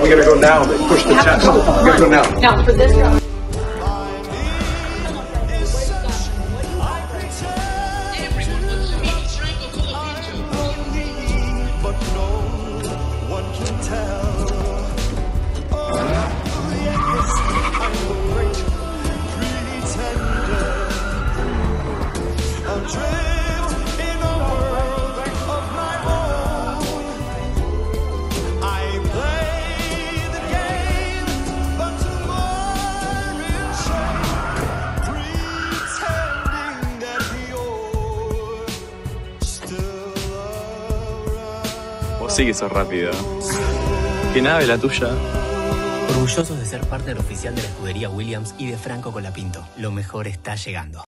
We're gonna go now. They push the test. We're gonna go now. No, for this guy. Everyone wants to meet Franco Colapinto. But no one can tell. Oh, yes, I'm a great pretender. Adrift in a world of my own. I play the game, but more in shame, pretending that you're still around. Vos sí que sos rápido. ¿Qué nave la tuya? Orgullosos de ser partner oficial de la escudería Williams y de Franco Colapinto. Lo mejor está llegando.